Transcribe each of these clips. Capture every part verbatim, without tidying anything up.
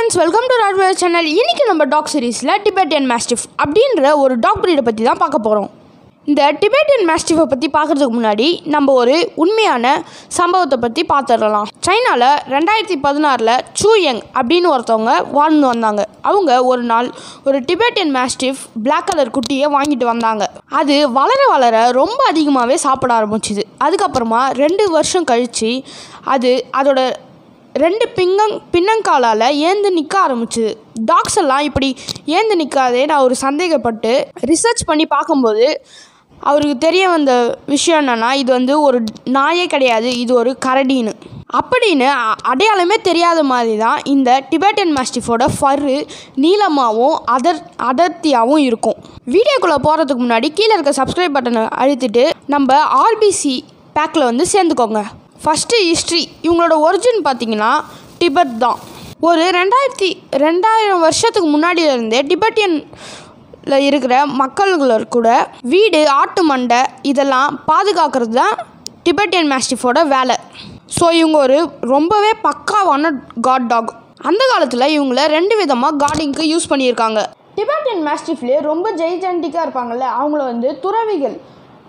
Friends, welcome to ராட்வேர் channel. இன்றைக்கி நம்ம டாக் சீரீஸில் டிபெட்டியன் மேஸ்டிஃப் அப்படின்ற ஒரு டாக் ப்ரீடை பற்றி தான் பார்க்க போகிறோம். இந்த டிபெட்டியன் மேஸ்டிஃபை பற்றி பார்க்குறதுக்கு முன்னாடி நம்ம ஒரு உண்மையான சம்பவத்தை பற்றி பார்த்துடலாம். சைனாவில் ரெண்டாயிரத்தி பதினாறில் சூ யங் அப்படின்னு ஒருத்தவங்க வாழ்ந்து வந்தாங்க. அவங்க ஒரு நாள் ஒரு டிபெட்டியன் மேஸ்டிஃப் பிளாக் கலர் குட்டியை வாங்கிட்டு வந்தாங்க. அது வளர வளர ரொம்ப அதிகமாகவே சாப்பிட ஆரம்பிச்சுது. அதுக்கப்புறமா ரெண்டு வருஷம் கழித்து அது அதோட ரெண்டு பிங்கங் பின்னங்காலால் ஏந்து நிற்க ஆரம்பிச்சுது. டாக்ஸ் எல்லாம் இப்படி ஏந்து நிற்காதே நான் ஒரு சந்தேகப்பட்டு ரிசர்ச் பண்ணி பார்க்கும்போது அவருக்கு தெரிய வந்த விஷயம் என்னென்னா, இது வந்து ஒரு நாயே கிடையாது, இது ஒரு கரடின்னு. அப்படின்னு அடையாளமே தெரியாத மாதிரி தான் இந்த டிபெட்டியன் மேஸ்டிஃபோட ஃபர்ரு நீளமாகவும் அதர் அடர்த்தியாகவும் இருக்கும். வீடியோக்குள்ளே போகிறதுக்கு முன்னாடி கீழே இருக்க சப்ஸ்கிரைப் பட்டனை அழுத்திட்டு நம்ம ஆர்பிசி பேக்கில் வந்து சேர்ந்துக்கோங்க. First history. இவங்களோட ஒரிஜின் பார்த்திங்கன்னா டிபெட் தான். ஒரு ரெண்டாயிரத்தி ரெண்டாயிரம் வருஷத்துக்கு முன்னாடியிலேருந்தே டிபெட்டியனில் இருக்கிற மக்கள்கள கூட வீடு, ஆட்டு மண்டை இதெல்லாம் பாதுகாக்கிறது தான் டிபெட்டியன் மேஸ்டிஃபோட வேலை. ஸோ இவங்க ஒரு ரொம்பவே பக்காவான காட் டாக். அந்த காலத்தில் இவங்கள ரெண்டு விதமாக கார்டிங்க்கு யூஸ் பண்ணியிருக்காங்க. டிபெட்டியன் மேஸ்டிஃப்லேயே ரொம்ப ஜெய்ஜென்டிக்காக இருப்பாங்கள்ல, அவங்கள வந்து துறவிகள்.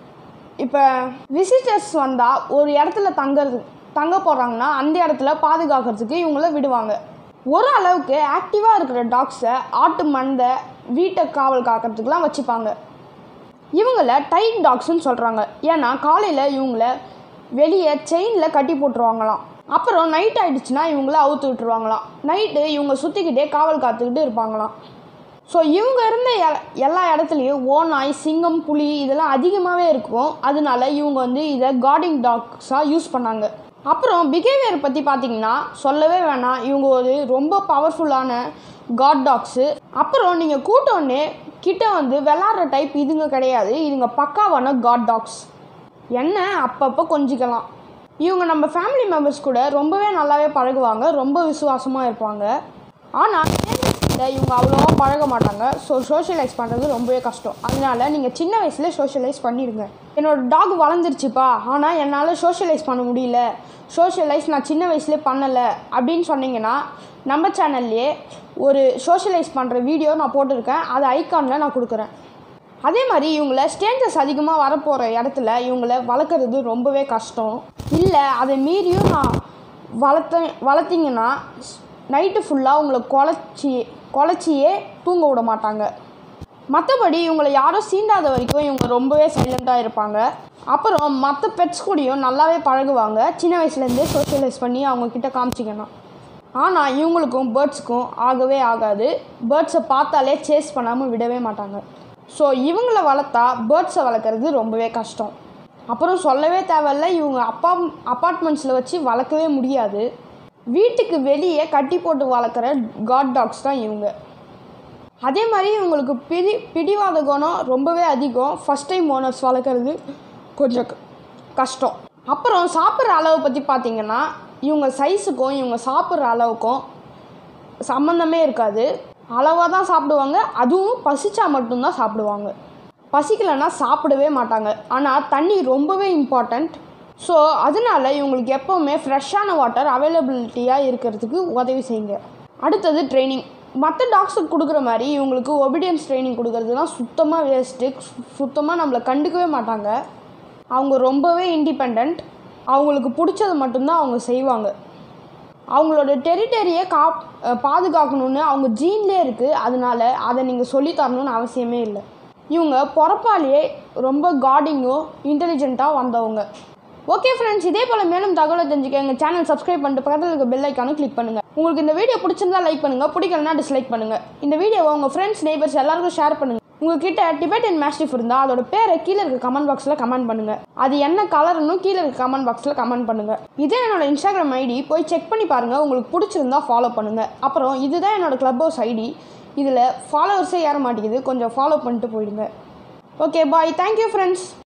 இப்போ விசிட்டர்ஸ் வந்தால் ஒரு இடத்துல தங்கிறது தங்க போகிறாங்கன்னா அந்த இடத்துல பாதுகாக்கிறதுக்கு இவங்கள விடுவாங்க. ஒரு அளவுக்கு ஆக்டிவாக இருக்கிற டாக்ஸை ஆட்டு மண்டை, வீட்டை காவல் காக்கிறதுக்கெலாம் வச்சுப்பாங்க. இவங்கள டைட் டாக்ஸ்ன்னு சொல்கிறாங்க. ஏன்னா காலையில் இவங்கள வெளியே செயினில் கட்டி போட்டுருவாங்களாம். அப்புறம் நைட் ஆகிடுச்சுன்னா இவங்கள அவுத்து விட்டுருவாங்களாம். நைட்டு இவங்க சுற்றிக்கிட்டே காவல் காத்துக்கிட்டு இருப்பாங்களாம். ஸோ இவங்க இருந்த எ எல்லா இடத்துலையும் ஓநாய், சிங்கம், புலி இதெல்லாம் அதிகமாகவே இருக்கும். அதனால இவங்க வந்து இதை கார்டிங் டாக்ஸாக யூஸ் பண்ணாங்க. அப்புறம் பிஹேவியர் பற்றி பார்த்திங்கன்னா சொல்லவே வேணாம், இவங்க ஒரு ரொம்ப பவர்ஃபுல்லான காட் டாக்ஸு. அப்புறம் நீங்கள் கூட்டோன்னே கிட்ட வந்து விளாட்ற டைப் இதுங்க கிடையாது. இதுங்க பக்காவான காட் டாக்ஸ். என்ன அப்பப்போ கொஞ்சிக்கலாம். இவங்க நம்ம ஃபேமிலி மெம்பர்ஸ் கூட ரொம்பவே நல்லாவே பழகுவாங்க, ரொம்ப விசுவாசமாக இருப்பாங்க. ஆனால் இவங்க அவ்வளோவா பழக மாட்டாங்க. ஸோ சோஷியலைஸ் பண்ணுறது ரொம்பவே கஷ்டம். அதனால நீங்கள் சின்ன வயசுலேயே சோஷியலைஸ் பண்ணிடுங்க. என்னோடய டாக் வளர்ந்துருச்சுப்பா, ஆனால் என்னால் சோஷியலைஸ் பண்ண முடியல, சோஷியலைஸ் நான் சின்ன வயசுலேயே பண்ணலை அப்படின்னு சொன்னீங்கன்னா நம்ம சேனல்லையே ஒரு சோஷியலைஸ் பண்ணுற வீடியோ நான் போட்டிருக்கேன். அது ஐக்கானில் நான் கொடுக்குறேன். அதே மாதிரி இவங்கள ஸ்டேஞ்சர்ஸ் அதிகமாக வரப்போகிற இடத்துல இவங்கள வளர்க்குறது ரொம்பவே கஷ்டம். இல்லை அதை மீறியும் நான் வளர்த்த வளர்த்திங்கன்னா நைட்டு ஃபுல்லாக உங்களை குழச்சி குழச்சியே தூங்க விட மாட்டாங்க. மற்றபடி இவங்களை யாரும் சீண்டாத வரைக்கும் இவங்க ரொம்பவே சைலண்ட்டாக இருப்பாங்க. அப்புறம் மற்ற பெட்ஸ் கூடயும் நல்லாவே பழகுவாங்க, சின்ன வயசுலேருந்தே சோஷியலைஸ் பண்ணி அவங்கக்கிட்ட காமிச்சிங்கன்னா. ஆனால் இவங்களுக்கும் பேர்ட்ஸுக்கும் ஆகவே ஆகாது. பேர்ட்ஸை பார்த்தாலே சேஸ் பண்ணாமல் விடவே மாட்டாங்க. ஸோ இவங்கள வளர்த்தா பேர்ட்ஸை வளர்க்குறது ரொம்பவே கஷ்டம். அப்புறம் சொல்லவே தேவையில்ல, இவங்க அப்பா அப்பார்ட்மெண்ட்ஸில் வச்சு வளர்க்கவே முடியாது. வீட்டுக்கு வெளியே கட்டி போட்டு வளர்க்குற காட் டாக்ஸ் தான் இவங்க. அதே மாதிரி இவங்களுக்கு பிடி பிடிவாத குணம் ரொம்பவே அதிகம். ஃபஸ்ட் டைம் ஓனர்ஸ் வளர்க்குறது கொஞ்சம் கஷ்டம். அப்புறம் சாப்பிட்ற அளவை பற்றி பார்த்திங்கன்னா இவங்க சைஸுக்கும் இவங்க சாப்பிட்ற அளவுக்கும் சம்மந்தமே இருக்காது. அளவாக தான் சாப்பிடுவாங்க. அதுவும் பசிச்சா மட்டும்தான் சாப்பிடுவாங்க. பசிக்கலைன்னா சாப்பிடவே மாட்டாங்க. ஆனால் தண்ணி ரொம்பவே இம்பார்ட்டண்ட். ஸோ அதனால் இவங்களுக்கு எப்போவுமே ஃப்ரெஷ்ஷான வாட்டர் அவைலபிலிட்டியாக இருக்கிறதுக்கு உதவி செய்யுங்க. அடுத்தது ட்ரைனிங். மற்ற டாக்ஸுக்கு கொடுக்குற மாதிரி இவங்களுக்கு ஒபீடியன்ஸ் ட்ரைனிங் கொடுக்குறதுலாம் சுத்தமாக வேஸ்ட்டு. சுத்தமாக நம்மளை கண்டுக்கவே மாட்டாங்க. அவங்க ரொம்பவே இண்டிபெண்ட். அவங்களுக்கு பிடிச்சது மட்டும்தான் அவங்க செய்வாங்க. அவங்களோட டெரிட்டரியை கா பாதுகாக்கணுன்னு அவங்க ஜீன்லேயே இருக்குது. அதனால் அதை நீங்கள் சொல்லித்தரணுன்னு அவசியமே இல்லை. இவங்க பிறப்பாலேயே ரொம்ப கார்டிங்கும் இன்டெலிஜென்ட்டாக வந்தவங்க. ஓகே ஃப்ரெண்ட்ஸ், இதே போல் மேலும் தகவலை தெரிஞ்சுக்க எங்கள் சேனல் சப்ஸ்கிரைப் பண்ணிட்டு பக்கத்தில் இருக்க பெல் ஐக்கானும் கிளிக் பண்ணுங்கள். உங்களுக்கு இந்த வீடியோ பிடிச்சிருந்தா லைக் பண்ணுங்கள், பிடிக்கலனா டிஸ்லைக் பண்ணுங்கள். இந்த வீடியோவை உங்கள் ஃப்ரெண்ட்ஸ், நெய்பர்ஸ் எல்லாருக்கும் ஷேர் பண்ணுங்கள். உங்கள்கிட்ட டிபெட்டியன் மேஸ்டிஃப் இருந்தால் அதோட பேரை கீழே இருக்க கமெண்ட் பாக்ஸில் கமெண்ட் பண்ணுங்கள். அது என்ன கலர்னு கீழே இருக்க கமெண்ட் பாக்ஸில் கமெண்ட் பண்ணுங்கள். இதே என்னோட இன்ஸ்டாகிராம் ஐடி, போய் செக் பண்ணி பாருங்கள். உங்களுக்கு பிடிச்சிருந்தா ஃபாலோ பண்ணுங்கள். அப்புறம் இதுதான் என்னோடய க்ளப் ஹவுஸ் ஐடி. இதில் ஃபாலோவர்ஸே ஏற மாட்டேங்குது, கொஞ்சம் ஃபாலோ பண்ணிட்டு போயிடுங்க. Okay bye, thank you friends.